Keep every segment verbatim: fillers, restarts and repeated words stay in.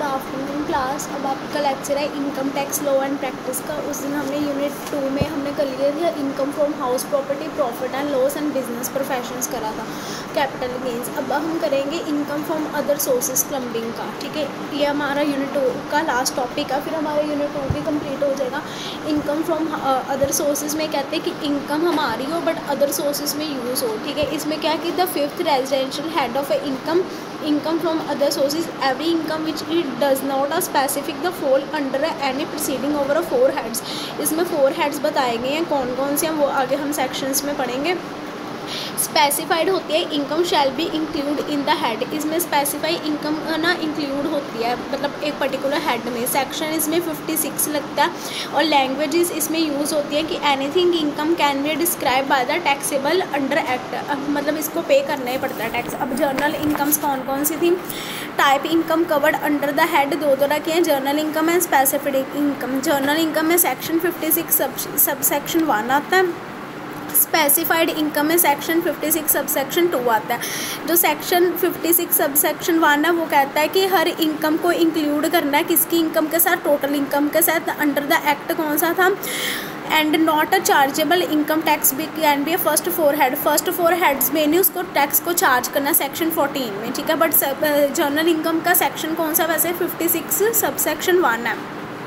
Good afternoon class. अब आपका lecture है income tax law and practice का। उस दिन हमने यूनिट टू में हमने कर लिया था income from house property, profit and loss and business professions करा था, कैपिटल गेन्स। अब हम करेंगे income from other sources clubbing का। ठीक है, ये हमारा यूनिट टू का लास्ट टॉपिक है, फिर हमारा यूनिट टू भी कंप्लीट हो जाएगा। इनकम फ्रॉम अदर सोर्सेज में कहते हैं कि इनकम हमारी हो बट अदर सोर्सेज में यूज़ हो। ठीक है, इसमें क्या कि the fifth residential head of a income income from other sources, every income which it does not a specific the fall under any proceeding over a four heads। इसमें four heads बताए गए हैं, कौन कौन से हैं वो आगे हम सेक्शंस में पढ़ेंगे। स्पेसिफाइड होती है income shall be include in the head. इसमें स्पेसिफाई इनकम ना इंक्लूड होती है, मतलब एक पर्टिकुलर हेड में। सेक्शन इसमें फिफ्टी सिक्स लगता है और लैंग्वेजेस इसमें यूज़ होती है कि anything income can be describe by the taxable under act, मतलब इसको पे करना ही पड़ता है टैक्स। अब जर्नल इनकम्स कौन कौन सी थी? Type income covered under the head दो तरह के हैं, general income and specific income. General income में section fifty six sub sub section one आता है, स्पेसिफाइड इनकम में section fifty six sub section two आता है। जो section fifty six sub section one है वो कहता है कि हर इनकम को इंक्लूड करना है, किसकी इनकम के साथ? टोटल इनकम के साथ। अंडर द एक्ट कौन सा था? And not a chargeable income tax भी can be a first four head. First four heads में नहीं उसको टैक्स को चार्ज करना सेक्शन फोर्टीन में। ठीक है, बट जर्नल इनकम का सेक्शन कौन सा? वैसे fifty six sub section one है।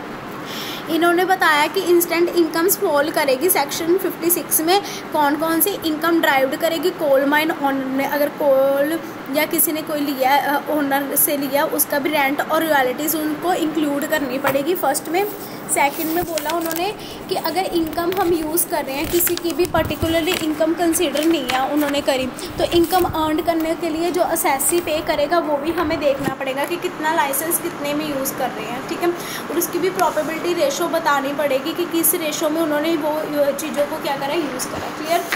इन्होंने बताया कि इंस्टेंट इनकम्स फॉल करेगी सेक्शन फिफ्टी सिक्स में। कौन कौन सी इनकम ड्राइव्ड करेगी? कोल माइन ओनर ने अगर कोल या किसी ने कोई लिया ओनर से लिया उसका भी रेंट और रॉयल्टीज़ उनको इंक्लूड करनी पड़ेगी फर्स्ट में। सेकंड में बोला उन्होंने कि अगर इनकम हम यूज़ कर रहे हैं, किसी की भी पर्टिकुलरली इनकम कंसीडर नहीं है उन्होंने करी, तो इनकम अर्न करने के लिए जो असेसी पे करेगा वो भी हमें देखना पड़ेगा कि कितना लाइसेंस कितने में यूज़ कर रहे हैं। ठीक है, और उसकी भी प्रॉबिलिटी रेशो बतानी पड़ेगी कि किस रेशो में उन्होंने वो चीज़ों को क्या करा, यूज़ करा। क्लियर।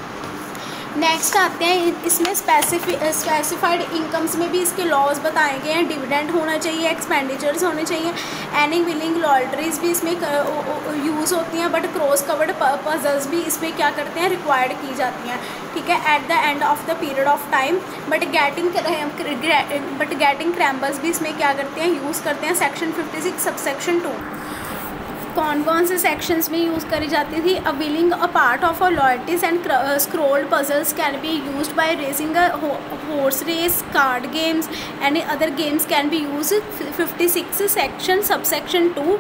नेक्स्ट आते हैं इसमें स्पेसिफि स्पेसिफाइड इनकम्स में भी इसके लॉज बताए गए हैं। डिविडेंड होना चाहिए, एक्सपेंडिचर्स होने चाहिए, एनी विलिंग लॉयल्टीज भी इसमें यूज़ होती हैं, बट क्रॉस कवर्ड पर्पसेस भी इसमें क्या करते हैं, रिक्वायर्ड की जाती हैं। ठीक है, at the end of the period of time, but getting but getting crumbles भी इसमें क्या करते हैं, यूज़ करते हैं। Section fifty six sub section two कौन कौन से सेक्शंस में यूज़ करी जाती थी? A willing a part of a loyalties and scrolled puzzles can be used by racing a horse race, card games, any other games can be use. Fifty six section सब section two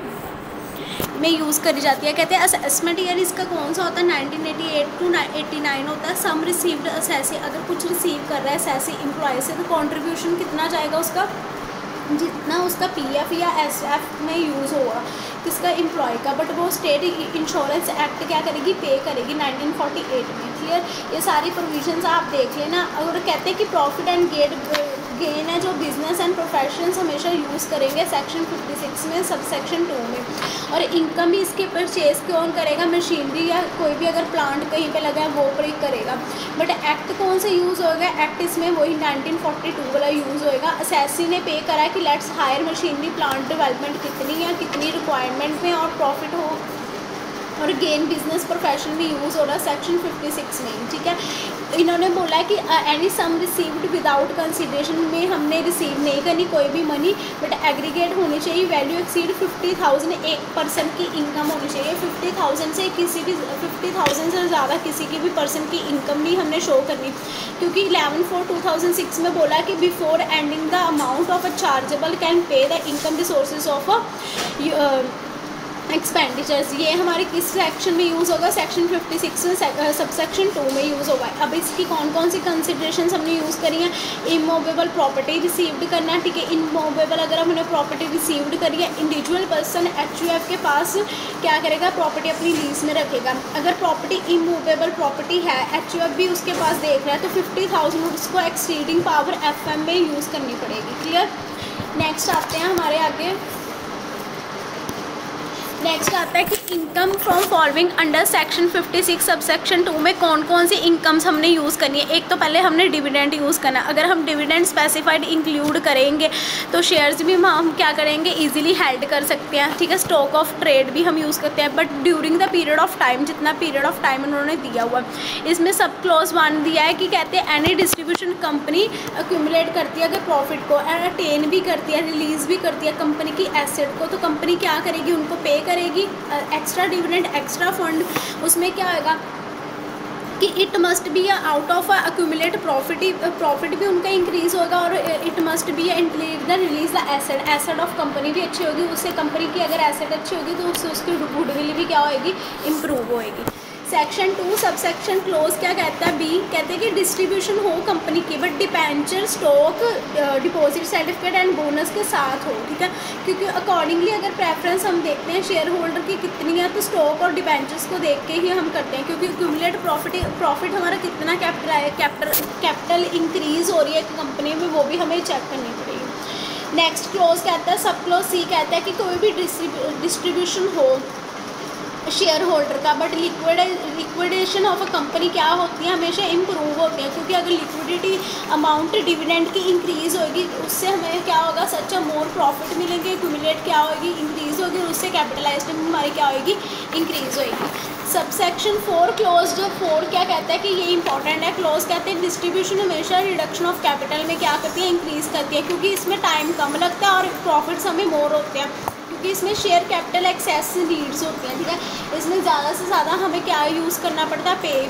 में use करी जाती है। कहते हैं assessment year इसका कौन सा होता है? Nineteen eighty eight two eighty nine होता है। सम रिसीव्ड असेसी, अगर कुछ रिसीव कर रहा है असेसी एम्प्लॉय से तो कॉन्ट्रीब्यूशन कितना जाएगा उसका? जितना उसका पीएफ या एसएफ में यूज़ होगा किसका, एम्प्लॉय का, बट वो स्टेट इंश्योरेंस एक्ट क्या करेगी, पे करेगी नाइनटीन फोर्टी एट में। क्लियर, ये सारी प्रोविजंस आप देख लेना। और कहते हैं कि प्रॉफिट एंड गेट गेन है जो बिजनेस एंड प्रोफेशंस हमेशा यूज़ करेंगे सेक्शन फिफ्टी सिक्स में सब सेक्शन टू में। और इनकम भी इसके परचेज कौन करेगा? मशीनरी या कोई भी अगर प्लांट कहीं पे लगा है वो पर करेगा। बट एक्ट कौन से यूज़ होगा? एक्ट इसमें वही नाइनटीन फोर्टी टू वाला यूज़ होएगा। असेसी ने पे करा कि let's hire machinery plant development कितनी है, कितनी रिक्वायरमेंट में और प्रॉफिट हो, और गेन बिजनेस प्रोफेशन में यूज़ हो रहा है सेक्शन फिफ्टी सिक्स में। ठीक है, इन्होंने बोला कि any sum received without consideration में हमने रिसीव नहीं करनी कोई भी मनी, बट एग्रीगेट होनी चाहिए। वैल्यू एक्सीड फिफ्टी थाउजेंड, एक पर्सन की इनकम होनी चाहिए। फिफ्टी थाउजेंड से किसी भी फिफ्टी थाउजेंड से ज़्यादा किसी की भी पर्सन की इनकम नहीं हमने शो करनी, क्योंकि eleven four two thousand six में बोला कि before ending the amount of a chargeable can pay the income resources of a expenditures. ये हमारे किस सेक्शन में यूज़ होगा? सेक्शन फिफ्टी सिक्स में सब सेक्शन टू में यूज़ होगा। अब इसकी कौन कौन सी कंसिडरेशंस हमने यूज़ करी हैं? इमूवेबल प्रॉपर्टी रिसीव्ड करना। ठीक है, इमूवेबल अगर हमने प्रॉपर्टी रिसीव्ड करी है, individual person H U F के पास क्या करेगा, प्रॉपर्टी अपनी लीज में रखेगा। अगर प्रॉपर्टी इमूवेबल प्रॉपर्टी है, एच यू एफ भी उसके पास देख रहा है, तो फिफ्टी थाउजेंड उसको एक्सीडिंग पावर एफ एम में यूज़ करनी पड़ेगी। क्लियर। नेक्स्ट आते हैं हमारे आगे नेक्स्ट आता है कि income from following under section fifty six sub section two में कौन कौन सी इनकम्स हमने यूज़ करनी है। एक तो पहले हमने डिविडेंड यूज़ करना है। अगर हम डिविडेंड स्पेसिफाइड इंक्लूड करेंगे तो शेयर्स भी हम क्या करेंगे, इजीली हेल्ड कर सकते हैं, ठीक है। स्टॉक ऑफ ट्रेड भी हम यूज़ करते हैं, but during the period of time, जितना पीरियड ऑफ टाइम उन्होंने दिया हुआ है। इसमें सब क्लॉज वन दिया है कि कहते हैं एनी डिस्ट्रीब्यूशन कंपनी अक्यूमुलेट करती है अगर प्रॉफिट को, अटेन भी करती है, रिलीज़ भी करती है कंपनी की एसेट को, तो कंपनी क्या करेगी, उनको पे करेगी एक्स्ट्रा डिविडेंड, एक्स्ट्रा फंड। उसमें क्या होगा कि it must be out of accumulate profit, profit भी उनका इंक्रीज़ होगा, और it must be include the release the asset, asset of company भी अच्छी होगी, उससे कंपनी की अगर एसेट अच्छी होगी तो उससे उसकी गुडविल भी क्या होएगी, इम्प्रूव होएगी। Section two sub section close क्या कहता है, बी कहते हैं कि डिस्ट्रीब्यूशन हो कंपनी की but debenture, stock, deposit certificate and bonus के साथ हो, ठीक है। क्योंकि अकॉर्डिंगली अगर प्रेफरेंस हम देखते हैं शेयर होल्डर की कितनी है तो स्टॉक और डिपेंचर्स को देख के ही हम करते हैं, क्योंकि एक्यूमुलेट प्रॉफिट प्रॉफिट हमारा कितना कैपिटल कैपिटल कैपिटल इंक्रीज़ हो रही है कंपनी में, वो भी हमें चेक करनी पड़ेगी। नेक्स्ट क्लोज कहता है सब क्लोज सी कहता है कि कोई भी डिस्ट्रीब्यूशन हो शेयर होल्डर का but liquid liquidation of a company क्या होती है, हमेशा इम्प्रूव होती है, क्योंकि अगर लिक्विडिटी अमाउंट डिविडेंड की इंक्रीज़ होगी उससे हमें क्या होगा, सच मोर प्रॉफिट मिलेंगे, एक्यूमुलेट क्या होगी, इंक्रीज़ होगी, और उससे कैपिटलाइजेशन हमारी क्या होगी, इंक्रीज़ होगी। सब सेक्शन फोर क्लोज, जो फोर क्या कहता है कि ये इंपॉर्टेंट है, क्लोज कहते हैं डिस्ट्रीब्यूशन हमेशा रिडक्शन ऑफ कैपिटल में क्या करती है, इंक्रीज़ करती है, क्योंकि इसमें टाइम कम लगता है और प्रॉफिट्स हमें मोर होते हैं, क्योंकि इसमें शेयर कैपिटल एक्सेस नीड्स होती हैं, ठीक है। इसमें ज़्यादा से ज़्यादा हमें क्या यूज़ करना पड़ता है, पे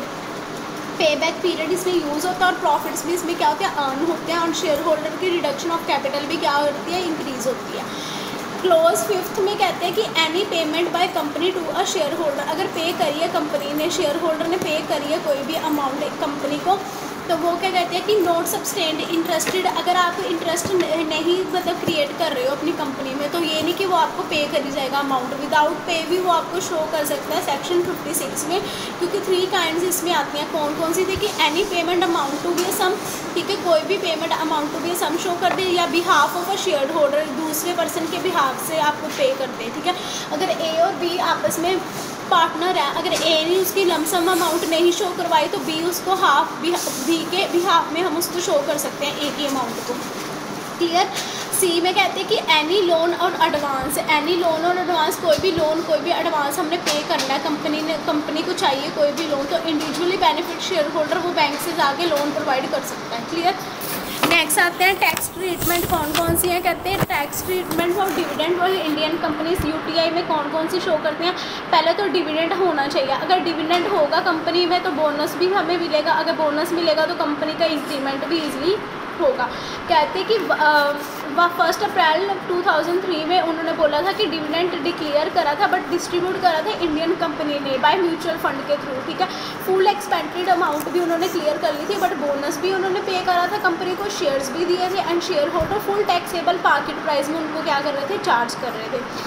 पे बैक पीरियड इसमें यूज़ होता है, और प्रॉफिट्स भी इसमें क्या होते हैं, अर्न होते हैं, और शेयर होल्डर की रिडक्शन ऑफ कैपिटल भी क्या होती है, इंक्रीज़ होती है। क्लोज फिफ्थ में कहते हैं कि any payment by company to a share holder, अगर पे करी है कंपनी ने, शेयर होल्डर ने पे करी है कोई भी अमाउंट कंपनी को, तो वो क्या कहते हैं कि नॉट सब्सटेंड इंटरेस्टेड, अगर आप इंटरेस्ट नहीं मतलब क्रिएट कर रहे हो अपनी कंपनी में, तो ये नहीं कि वो आपको पे करी जाएगा अमाउंट, विदाउट पे भी वो आपको शो कर सकता है सेक्शन फिफ्टी सिक्स में, क्योंकि थ्री काइंड्स इसमें आती हैं। कौन कौन सी थी कि any payment amount to be sum, ठीक है, कोई भी payment amount to be sum show कर दे, या behalf of a share holder, दूसरे पर्सन के बिहाफ से आपको पे करते हैं, ठीक है। अगर ए और बी आपस में पार्टनर है, अगर ए ने उसकी लमसम अमाउंट नहीं शो करवाई तो बी उसको हाफ बी बी के बिहाफ में हम उसको शो कर सकते हैं ए की अमाउंट को, क्लियर। सी में कहते हैं कि एनी लोन और एडवांस, एनी लोन और एडवांस, कोई भी लोन कोई भी एडवांस हमने पे करना है, कंपनी ने कंपनी को चाहिए कोई भी लोन, तो इंडिविजुअली बेनिफिट शेयर होल्डर वो बैंक से जाके लोन प्रोवाइड कर सकता है, क्लियर। नेक्स्ट आते हैं टैक्स ट्रीटमेंट कौन कौन सी हैं, कहते हैं टैक्स ट्रीटमेंट और डिविडेंड और इंडियन कंपनीज यूटीआई में कौन कौन सी शो करती हैं। पहले तो डिविडेंड होना चाहिए, अगर डिविडेंड होगा कंपनी में तो बोनस भी हमें मिलेगा, अगर बोनस मिलेगा तो कंपनी का इंक्रीमेंट भी ईजिली होगा। कहते हैं कि first April two thousand three में उन्होंने बोला था कि डिविडेंड डिक्लेयर करा था बट डिस्ट्रीब्यूट करा था इंडियन कंपनी ने बाय म्यूचुअल फंड के थ्रू, ठीक है। फुल एक्सपेंडेड अमाउंट भी उन्होंने क्लियर कर ली थी, बट बोनस भी उन्होंने पे करा था कंपनी को, शेयर्स भी दिए थे, and share holder full taxable market price में उनको क्या कर रहे थे, चार्ज कर रहे थे।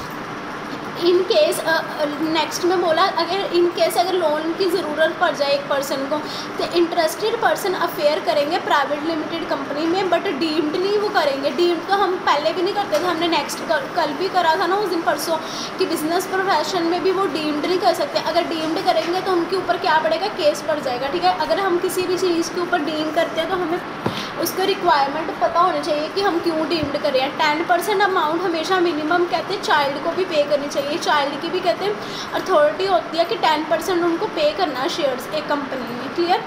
इन केस नेक्स्ट में बोला अगर इन केस अगर लोन की ज़रूरत पड़ जाए एक पर्सन को, तो इंटरेस्टेड पर्सन अफेयर करेंगे प्राइवेट लिमिटेड कंपनी में, बट डीम्ड नहीं वो करेंगे। डीम्ड तो हम पहले भी नहीं करते थे, हमने नेक्स्ट कल, कल भी करा था ना उस दिन परसों, कि बिजनेस प्रोफेशन में भी वो डीम्ड नहीं कर सकते। अगर डीम्ड करेंगे तो उनके ऊपर क्या पड़ेगा, केस पड़ जाएगा, ठीक है। अगर हम किसी भी चीज़ के ऊपर डीम करते हैं तो हमें उसका रिक्वायरमेंट पता होना चाहिए कि हम क्यों डीम्ड कर रहे हैं। टेन परसेंट अमाउंट हमेशा मिनिमम कहते हैं चाइल्ड को भी पे करनी चाहिए, चाइल्ड की भी कहते हैं अथॉरिटी होती है कि टेन परसेंट उनको पे करना है शेयर्स एक कंपनी में, क्लियर।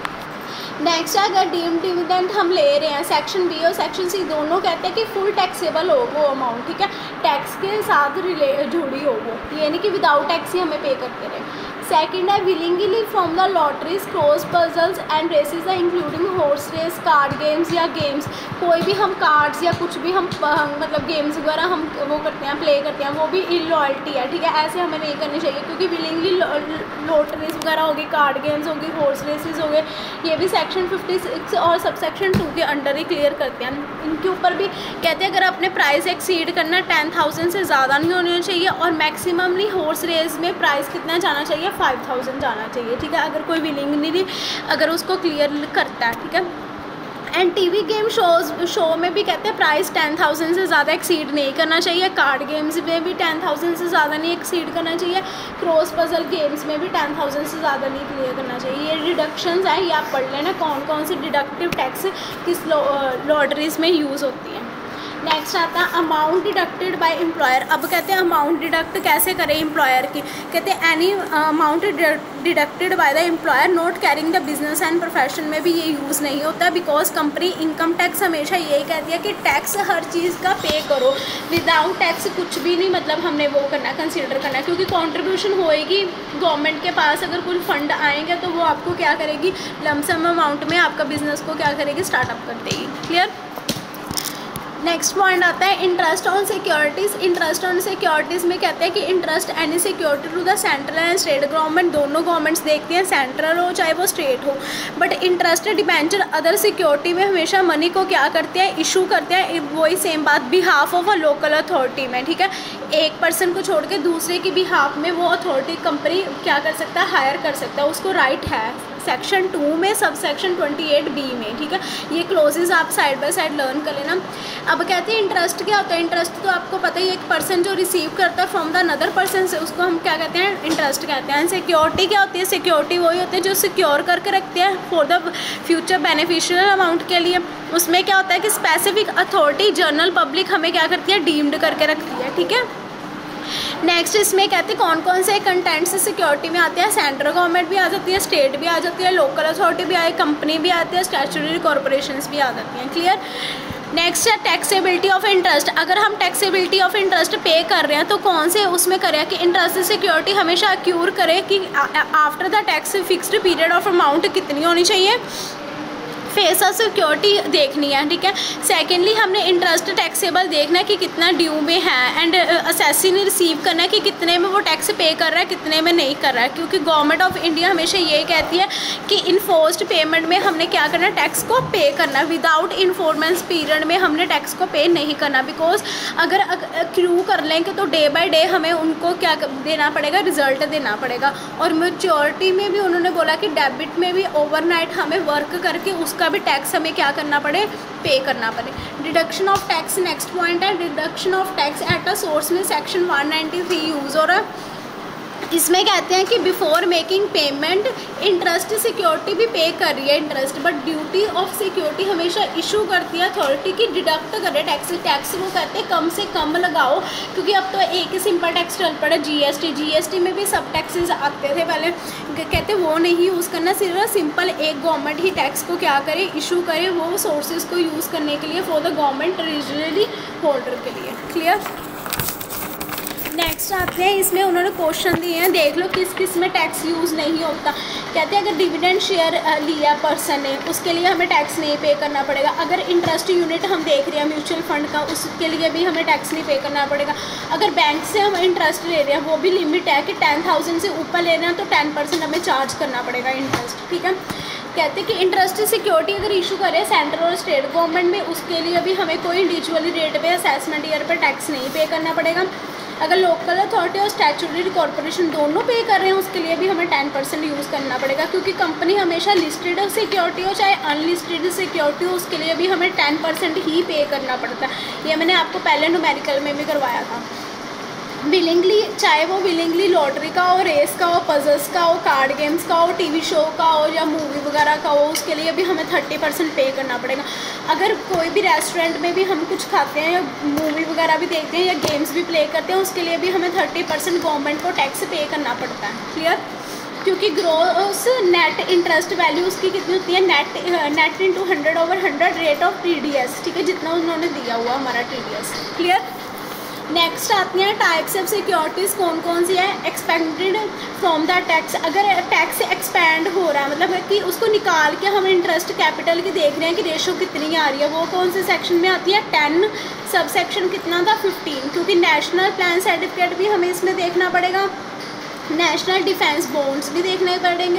नेक्स्ट अगर डीम्ड डिविडेंड हम ले रहे हैं, सेक्शन बी और सेक्शन सी दोनों कहते हैं कि फुल टैक्सेबल हो वो अमाउंट, ठीक है, टैक्स के साथ रिले जुड़ी हो वो, ये नहीं कि विदाउट टैक्स ही हमें पे करते रहे। सेकेंड है willingly from the lotteries crossword puzzles and races है including horse race, card games या गेम्स, कोई भी हम कार्ड्स या कुछ भी हम मतलब गेम्स वगैरह हम वो करते हैं, प्ले करते हैं, वो भी इलॉयल्टी है, ठीक है। ऐसे हमें नहीं करनी चाहिए, क्योंकि विलिंगली लॉटरीज वगैरह होगी, कार्ड गेम्स होगी, हॉर्स रेसेस हो गए, ये भी सेक्शन फिफ्टी सिक्स और सब सेक्शन टू के अंडर ही क्लियर करते हैं। इनके ऊपर भी कहते हैं अगर अपने प्राइस एक्सीड करना टेन थाउजेंड से ज़्यादा नहीं होना चाहिए, और मैक्सिममली हॉर्स रेस में प्राइस कितना जाना चाहिए, फाइव थाउजेंड जाना चाहिए, ठीक है। अगर कोई विलिंग नहीं अगर उसको क्लियर करता है, ठीक है। And TV game shows show में भी कहते हैं प्राइस टेन थाउजेंड से ज़्यादा एक्सीड नहीं करना चाहिए। कार्ड गेम्स में भी टेन थाउजेंड से ज़्यादा नहीं एक्सीड करना चाहिए। क्रॉस पजल गेम्स में भी टेन थाउजेंड से ज़्यादा नहीं क्लियर करना चाहिए। ये डिडक्शंस हैं, ये आप पढ़ लेना कौन कौन सी डिडक्टिव टैक्स किस लॉटरीज में यूज़ होती है। नेक्स्ट आता है अमाउंट डिडक्टेड बाय एम्प्लॉयर। अब कहते हैं अमाउंट डिडक्ट कैसे करें एम्प्लॉयर की। कहते हैं any amount deducted by the employer not carrying the business and profession में भी ये यूज़ नहीं होता, बिकॉज कंपनी इनकम टैक्स हमेशा यही कहती है कि टैक्स हर चीज़ का पे करो, विदाउट टैक्स कुछ भी नहीं मतलब हमने वो करना कंसिडर करना, क्योंकि कॉन्ट्रीब्यूशन होएगी गवर्नमेंट के पास। अगर कुछ फंड आएंगे तो वो आपको क्या करेगी, लमसम अमाउंट में आपका बिजनेस को क्या करेगी, स्टार्टअप कर देगी। क्लियर। नेक्स्ट पॉइंट आता है interest on securities. Interest on securities में कहते हैं कि interest any security to the central and state government, दोनों गवर्नमेंट्स देखती हैं, सेंट्रल हो चाहे वो स्टेट हो। But interest debenture other security में हमेशा मनी को क्या करते हैं, इशू करते हैं। वही सेम बात behalf of a local authority में, ठीक है। एक पर्सन को छोड़ के दूसरे की बिहाफ में वो अथॉरिटी कंपनी क्या कर सकता है, हायर कर सकता है, उसको राइट है सेक्शन टू में sub section twenty eight B में, ठीक है। ये क्लोजेज आप साइड बाय साइड लर्न कर लेना। अब कहते हैं इंटरेस्ट क्या होता है। इंटरेस्ट तो आपको पता ही, एक पर्सन जो रिसीव करता है फ्रॉम द अनदर पर्सन से, उसको हम क्या कहते हैं, इंटरेस्ट कहते हैं। सिक्योरिटी क्या होती है, सिक्योरिटी वही होती है जो सिक्योर करके रखते हैं for the future beneficial amount के लिए। उसमें क्या होता है कि स्पेसिफिक अथॉरिटी जनरल पब्लिक हमें क्या करती है, डीम्ड करके रखती है, ठीक है। नेक्स्ट इसमें कहते हैं कौन कौन से कंटेंट्स सिक्योरिटी में आते हैं। सेंट्रल गवर्नमेंट भी आ जाती है, स्टेट भी आ जाती है, लोकल अथॉरिटी भी आए, कंपनी भी आती है, स्टैट्यूटरी कॉर्पोरेशंस भी आ जाती हैं। क्लियर। नेक्स्ट है टैक्सेबिलिटी ऑफ इंटरेस्ट। अगर हम टैक्सेबिलिटी ऑफ इंटरेस्ट पे कर रहे हैं तो कौन से उसमें करें कि इंटरेस्ट सिक्योरिटी हमेशा अक्यूर करे कि after the tax fixed period of amount कितनी होनी चाहिए, फेस ऑफ सिक्योरिटी देखनी है, ठीक है। सेकेंडली हमने इंटरेस्ट टैक्सेबल देखना है कि कितना ड्यू में है, एंड असेसी ने रिसीव करना है कि कितने में वो टैक्स पे कर रहा है, कितने में नहीं कर रहा है, क्योंकि गवर्नमेंट ऑफ इंडिया हमेशा ये कहती है कि इन्फोर्स्ड पेमेंट में हमने क्या करना है, टैक्स को पे करना। विदाउट इन्फोर्मेंस पीरियड में हमने टैक्स को पे नहीं करना, बिकॉज अगर क्रू कर लेंगे तो डे बाई डे हमें उनको क्या देना पड़ेगा, रिजल्ट देना पड़ेगा। और मैच्योरिटी में भी उन्होंने बोला कि डेबिट में भी ओवरनाइट हमें वर्क करके उसका भी टैक्स हमें क्या करना पड़े, पे करना पड़े। Deduction of tax next point है। Deduction of tax at a source में section one ninety three use हो रहा है। इसमें कहते हैं कि before making payment interest security भी पे कर रही है interest, but duty of security हमेशा इशू करती है अथॉरिटी की डिडक्ट करे टैक्स। टैक्स वो कहते हैं कम से कम लगाओ, क्योंकि अब तो एक ही सिंपल टैक्स चल पड़ा, जीएसटी। जीएसटी में भी सब टैक्सेस आते थे पहले, कहते वो नहीं यूज़ करना, सिर्फ सिंपल एक गवर्नमेंट ही टैक्स को क्या करे, इशू करे, वो सोर्सेज को यूज़ करने के लिए for the government treasury holder के लिए। क्लियर। नेक्स्ट आते हैं, इसमें उन्होंने क्वेश्चन दिए हैं, देख लो किस किस में टैक्स यूज़ नहीं होता। कहते हैं अगर डिविडेंड शेयर लिया पर्सन ने, उसके लिए हमें टैक्स नहीं पे करना पड़ेगा। अगर इंटरेस्ट यूनिट हम देख रहे हैं म्यूचुअल फंड का, उसके लिए भी हमें टैक्स नहीं पे करना पड़ेगा। अगर बैंक से हम इंटरेस्ट ले रहे हैं, वो भी लिमिट है कि टेन थाउजेंड से ऊपर ले रहे हैं तो टेन परसेंट हमें चार्ज करना पड़ेगा इंटरेस्ट, ठीक है। कहते हैं कि इंटरेस्ट सिक्योरिटी अगर इशू करें सेंट्रल और स्टेट गवर्नमेंट में, उसके लिए भी हमें कोई इंडिविजुअली रेट पे असेसमेंट ईयर पर टैक्स नहीं पे करना पड़ेगा। अगर लोकल अथॉरिटी और स्टैट्यूटरी कॉर्पोरेशन दोनों पे कर रहे हैं, उसके लिए भी हमें टेन परसेंट यूज़ करना पड़ेगा, क्योंकि कंपनी हमेशा लिस्टेड सिक्योरिटी हो चाहे अनलिस्टेड सिक्योरिटी हो, उसके लिए भी हमें टेन परसेंट ही पे करना पड़ता है। ये मैंने आपको पहले न्यूमेरिकल में भी करवाया था। विलिंगली, चाहे वो विलिंगली लॉटरी का हो, रेस का हो, पजल्स का हो, कार्ड गेम्स का हो, टीवी शो का हो या मूवी वगैरह का हो, उसके लिए भी हमें थर्टी परसेंट पे करना पड़ेगा। अगर कोई भी रेस्टोरेंट में भी हम कुछ खाते हैं या मूवी वगैरह भी देखते हैं या गेम्स भी प्ले करते हैं, उसके लिए भी हमें थर्टी परसेंट गवर्नमेंट को टैक्स पे करना पड़ता है। क्लियर। क्योंकि ग्रोस नेट इंटरेस्ट वैल्यू उसकी कितनी होती है, net net into hundred over hundred rate of T D S, ठीक है, जितना उन्होंने दिया हुआ हमारा T D S. Clear. Next आती हैं टाइप्स ऑफ सिक्योरिटीज़ कौन कौन सी है। एक्सपेंडेड फ्रॉम द टैक्स, अगर टैक्स एक्सपैंड हो रहा है मतलब है कि उसको निकाल के हम इंटरेस्ट कैपिटल की देख रहे हैं कि रेशो कितनी आ रही है, वो कौन से सेक्शन में आती है, टेन। सब सेक्शन कितना था, फिफ्टीन। क्योंकि नेशनल प्लान सर्टिफिकेट भी हमें इसमें देखना पड़ेगा, नेशनल डिफेंस बॉन्ड्स भी देखने पड़ेंगे,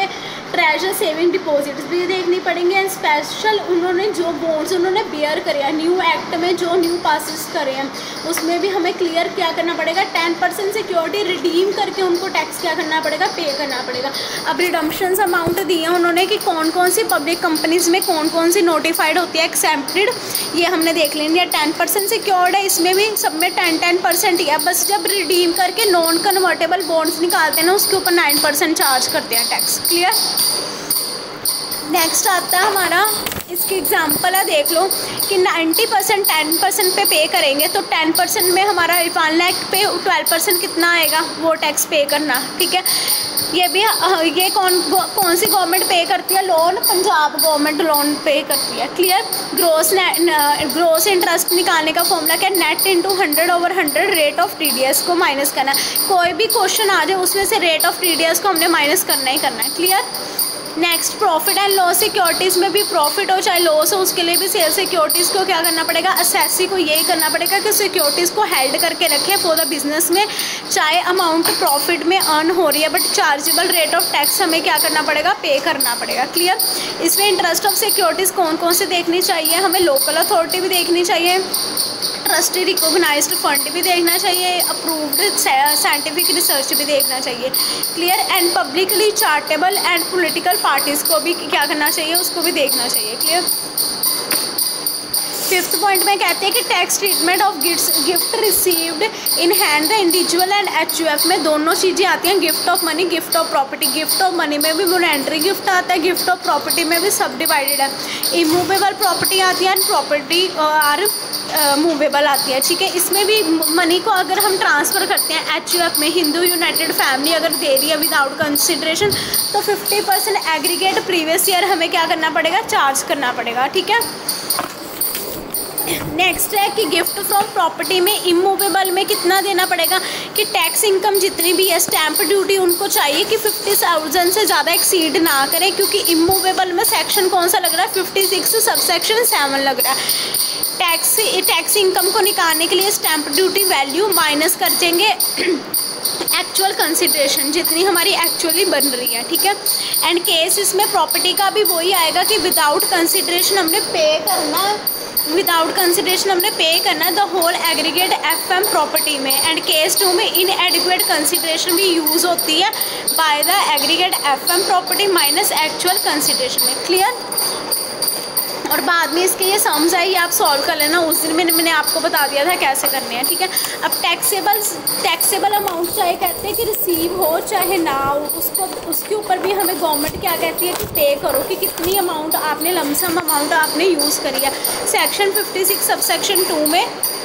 ट्रेजर सेविंग डिपॉजिट्स भी देखनी पड़ेंगे। एंड स्पेशल उन्होंने जो बॉन्ड्स उन्होंने बेयर करे हैं न्यू एक्ट में, जो न्यू पासिस करे हैं उसमें भी हमें क्लियर क्या करना पड़ेगा, टेन परसेंट सिक्योरिटी रिडीम करके उनको टैक्स क्या करना पड़ेगा, पे करना पड़ेगा। अब रिडम्पशन अमाउंट दिए हैं उन्होंने कि कौन कौन सी पब्लिक कंपनीज़ में कौन कौन सी नोटिफाइड होती है एक्सेप्टेड, ये हमने देख लेंगे। टेन परसेंट सिक्योर्ड है, इसमें भी सब में टेन टेन परसेंट ही है, बस जब रिडीम करके नॉन कन्वर्टेबल बॉन्ड्स निकालते हैं ना उसके ऊपर नाइन परसेंट चार्ज करते हैं टैक्स। क्लियर। नेक्स्ट आता है हमारा, इसकी एग्जांपल है देख लो कि नाइन्टी परसेंट टेन परसेंट पे पे करेंगे तो टेन परसेंट में हमारा वन लाख पे ट्वेल्व परसेंट कितना आएगा वो टैक्स पे करना। ठीक है, ये भी ये कौन कौन सी गवर्नमेंट पे करती है, लोन, पंजाब गवर्नमेंट लोन पे करती है। क्लियर। ग्रोस ग्रोस इंटरेस्ट निकालने का फॉर्मूला क्या, net into hundred over hundred rate of T D S को माइनस करना है। कोई भी क्वेश्चन आ जाए उसमें से rate of T D S को हमने माइनस करना ही करना है। Clear. Next, profit and loss securities में भी प्रॉफिट हो चाहे लॉस हो उसके लिए भी सेल सिक्योरिटीज़ को क्या करना पड़ेगा, असेसी को यही करना पड़ेगा कि सिक्योरिटीज़ को हेल्ड करके रखे फॉर द बिजनेस में, चाहे अमाउंट प्रॉफिट में अर्न हो रही है but chargeable rate of tax हमें क्या करना पड़ेगा, पे करना पड़ेगा। क्लियर। इसमें इंटरेस्ट ऑफ सिक्योरिटीज़ कौन कौन से देखनी चाहिए, हमें लोकल अथॉरिटी भी देखनी चाहिए, ट्रस्टी रिकॉग्नाइज्ड फंड भी देखना चाहिए, अप्रूव्ड साइंटिफिक रिसर्च भी देखना चाहिए। Clear. And publicly charitable and political parties को भी क्या करना चाहिए, उसको भी देखना चाहिए। क्लियर। फिफ्थ पॉइंट में कहते हैं कि tax treatment of gift gift received in hand the individual and H U F में दोनों चीज़ें आती हैं, gift of money, gift of property. Gift of money में भी मॉनेटरी गिफ्ट आता है, गिफ्ट ऑफ प्रॉपर्टी में भी सब डिवाइडेड है। इमूवेबल प्रॉपर्टी आती है एंड प्रॉपर्टी आर मूवेबल आती है। ठीक है, इसमें भी मनी को अगर हम ट्रांसफ़र करते हैं एच यू एफ में, हिंदू यूनाइटेड फैमिली अगर दे रही है विदाउट कंसिडरेशन तो fifty percent aggregate previous year हमें क्या करना पड़ेगा, चार्ज करना पड़ेगा। ठीक है। नेक्स्ट है कि गिफ्ट फ्रॉम प्रॉपर्टी में इमूवेबल में कितना देना पड़ेगा कि टैक्स इनकम जितनी भी है स्टैंप ड्यूटी उनको चाहिए कि फिफ्टी थाउजेंड से ज़्यादा एक्सीड ना करें, क्योंकि इमूवेबल में सेक्शन कौन सा लग रहा है, fifty six sub section seven लग रहा है। टैक्स टैक्स इनकम को निकालने के लिए स्टैंप ड्यूटी वैल्यू माइनस कर देंगे एक्चुअल कंसिडरेशन जितनी हमारी एक्चुअली बन रही है। ठीक है। एंड केस इसमें प्रॉपर्टी का भी वही आएगा कि विदाउट कंसिडरेशन हमने पे करना विदाउट कंसिडरेशन हमने पे करना the whole aggregate F M property में। एंड केस टू में इन एडिक्वेट कंसिडरेशन भी यूज़ होती है by the aggregate F M property minus actual consideration में। क्लियर। और बाद में इसके ये सम्स है ये आप सॉल्व कर लेना, उस दिन मैंने मैंने आपको बता दिया था कैसे करने हैं। ठीक है। अब टैक्सेबल टैक्सेबल अमाउंट चाहे कहते हैं कि रिसीव हो चाहे ना हो, उसको उसके ऊपर भी हमें गवर्नमेंट क्या कहती है कि पे करो कि कितनी अमाउंट आपने लमसम अमाउंट आपने यूज़ करी है। Section fifty six sub section two में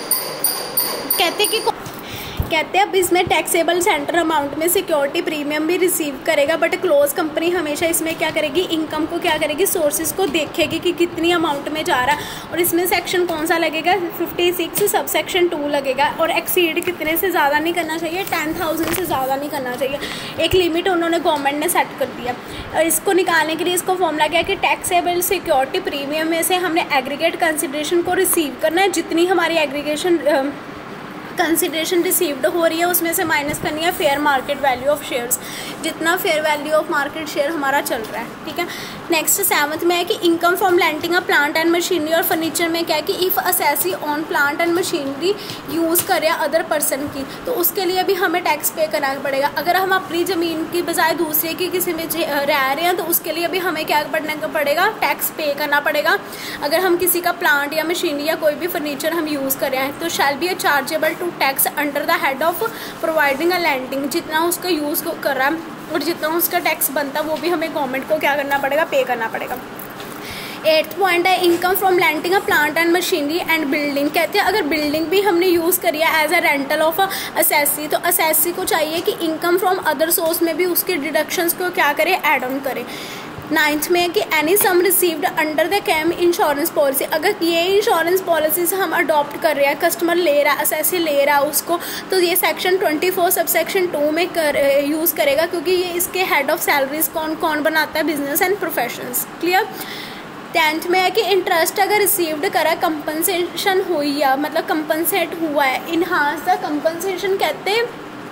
कहते कि कहते हैं अब इसमें टैक्सेबल सेंटर अमाउंट में सिक्योरिटी प्रीमियम भी रिसीव करेगा, बट क्लोज कंपनी हमेशा इसमें क्या करेगी, इनकम को क्या करेगी, सोर्सेज को देखेगी कि कितनी अमाउंट में जा रहा है। और इसमें सेक्शन कौन सा लगेगा, fifty six sub section two लगेगा। और एक्सीड कितने से ज़्यादा नहीं करना चाहिए, टेन थाउजेंड से ज़्यादा नहीं करना चाहिए। एक लिमिट उन्होंने गवर्नमेंट ने सेट कर दिया। और इसको निकालने के लिए इसको फॉर्मूला क्या है कि टैक्सेबल सिक्योरिटी प्रीमियम में से हमने एग्रीगेट कंसिडरेशन को रिसीव करना है, जितनी हमारी एग्रीगेशन कंसिडरेशन रिसीव्ड हो रही है उसमें से माइनस करनी है fair market value of shares, जितना fair value of market share हमारा चल रहा है। ठीक है। नेक्स्ट सेवंथ में है कि income from letting a plant and machinery और फर्नीचर में क्या है कि if assessee on plant and machinery use करे अदर पर्सन की, तो उसके लिए भी हमें टैक्स पे करना पड़ेगा। अगर हम अपनी ज़मीन की बजाय दूसरे की किसी में रह रहे हैं तो उसके लिए भी हमें क्या करना पड़ेगा, टैक्स पे करना पड़ेगा। अगर हम किसी का प्लांट या मशीनरी या कोई भी फर्नीचर हम यूज़ कर रहे हैं तो shall be a chargeable to tax under the head of providing a landing, जितना उसका यूज़ कर रहा है और जितना उसका टैक्स बनता है वो भी हमें गवर्नमेंट को क्या करना पड़ेगा, पे करना पड़ेगा। एट्थ पॉइंट है income from letting a plant and machinery and building. कहते हैं अगर बिल्डिंग भी हमने यूज़ करी है as a rental of assessee, तो असेसी को चाहिए कि इनकम फ्रॉम अदर सोर्स में भी उसके डिडक्शंस को क्या करे, ऐड ऑन करे। नाइन्थ में है कि any sum received under the keyman insurance policy, अगर ये इंश्योरेंस पॉलिसी से हम अडॉप्ट कर रहे हैं, कस्टमर ले रहा है, असेसी ले रहा है उसको, तो ये section twenty four sub section two में कर यूज़ करेगा, क्योंकि ये इसके हेड ऑफ सैलरीज कौन कौन बनाता है, business and professions. Clear. Tenth में है कि इंटरेस्ट अगर रिसीव्ड करा कंपनसेशन हुई है, मतलब कंपनसेट हुआ है, इन्हांस द कंपनसेशन कहते हैं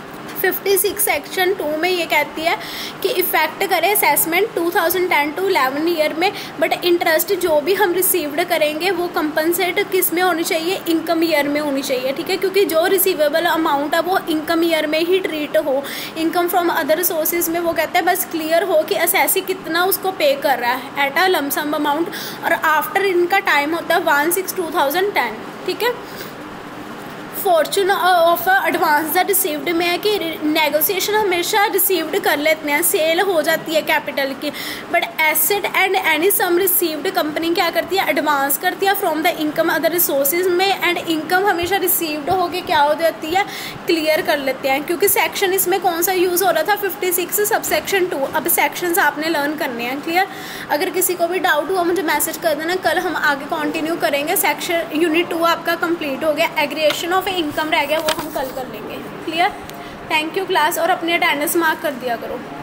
फिफ्टी सिक्स सेक्शन टू में ये कहती है कि इफ़ेक्ट करे assessment two thousand ten to eleven year में, बट इंटरेस्ट जो भी हम रिसीव्ड करेंगे वो कंपनसेट किस में होनी चाहिए, इनकम ईयर में होनी चाहिए, ठीक है, क्योंकि जो रिसीवेबल अमाउंट है वो इनकम ईयर में ही ट्रीट हो। इनकम फ्रॉम अदर सोर्सेज में वो कहते हैं बस क्लियर हो कि असेसी कितना उसको पे कर रहा है एट अ लमसम अमाउंट, और आफ्टर इनका टाइम होता है one six two thousand ten, ठीक है। फॉर्चून ऑफ एडवांस रिसीव्ड में है कि नेगोशिएशन हमेशा रिसीव्ड कर लेते हैं, सेल हो जाती है कैपिटल की, but asset and any sum received company क्या करती है, एडवांस करती है from the income other resources में, एंड इनकम हमेशा रिसीव्ड होके क्या हो जाती है, क्लियर कर लेते हैं। क्योंकि सेक्शन इसमें कौन सा यूज़ हो रहा था, fifty six sub section two. अब सेक्शंस आपने लर्न करने हैं, क्लियर। अगर किसी को भी डाउट हुआ मुझे मैसेज कर देना, कल हम आगे कंटिन्यू करेंगे। सेक्शन यूनिट टू आपका कंप्लीट हो गया, एग्रीगेशन ऑफ इनकम रह गया, वो हम कल कर लेंगे, क्लियर। थैंक यू क्लास, और अपनी अटेंडेंस मार्क कर दिया करो।